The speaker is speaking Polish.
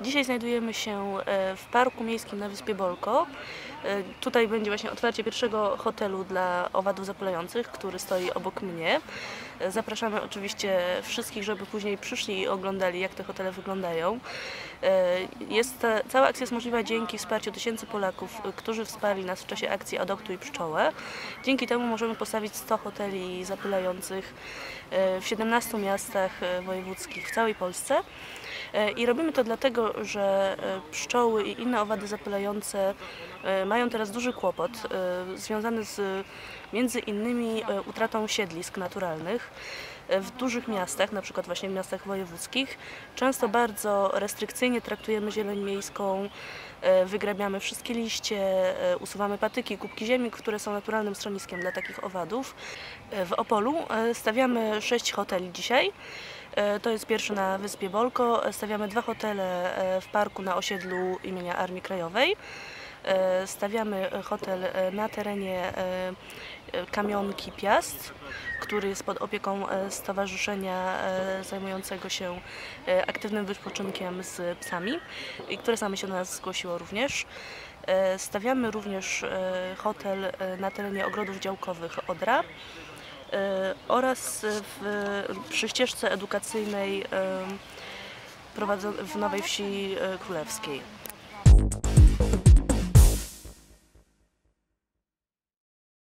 Dzisiaj znajdujemy się w Parku Miejskim na Wyspie Bolko. Tutaj będzie właśnie otwarcie pierwszego hotelu dla owadów zapylających, który stoi obok mnie. Zapraszamy oczywiście wszystkich, żeby później przyszli i oglądali, jak te hotele wyglądają. Cała akcja jest możliwa dzięki wsparciu tysięcy Polaków, którzy wsparli nas w czasie akcji Adoptuj Pszczołę. Dzięki temu możemy postawić 100 hoteli zapylających w 17 miastach wojewódzkich w całej Polsce. I robimy to dlatego, że pszczoły i inne owady zapylające mają teraz duży kłopot związany między innymi utratą siedlisk naturalnych. W dużych miastach, na przykład właśnie w miastach wojewódzkich, często bardzo restrykcyjnie traktujemy zieleń miejską, wygrabiamy wszystkie liście, usuwamy patyki, kubki ziemi, które są naturalnym schroniskiem dla takich owadów. W Opolu stawiamy 6 hoteli dzisiaj. To jest pierwszy na Wyspie Bolko. Stawiamy 2 hotele w parku na osiedlu imienia Armii Krajowej. Stawiamy hotel na terenie Kamionki Piast, który jest pod opieką stowarzyszenia zajmującego się aktywnym wypoczynkiem z psami i które same się do nas zgłosiło również. Stawiamy również hotel na terenie ogrodów działkowych Odra oraz przy ścieżce edukacyjnej w Nowej Wsi Królewskiej.